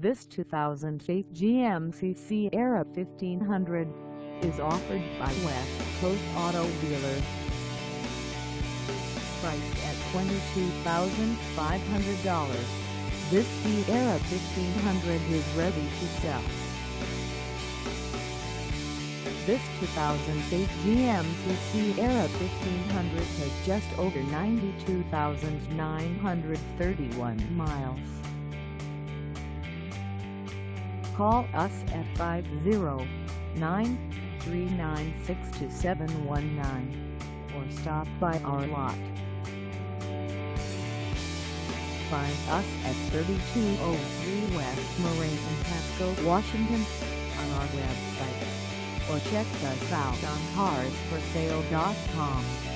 This 2008 GMC Sierra 1500 is offered by West Coast Auto Dealers. Priced at $22,500, this Sierra 1500 is ready to sell. This 2008 GMC Sierra 1500 has just over 92,931 miles. Call us at 509-396-2719 or stop by our lot. Find us at 3203 West Marie Pasco, Washington on our website, or check us out on carsforsale.com.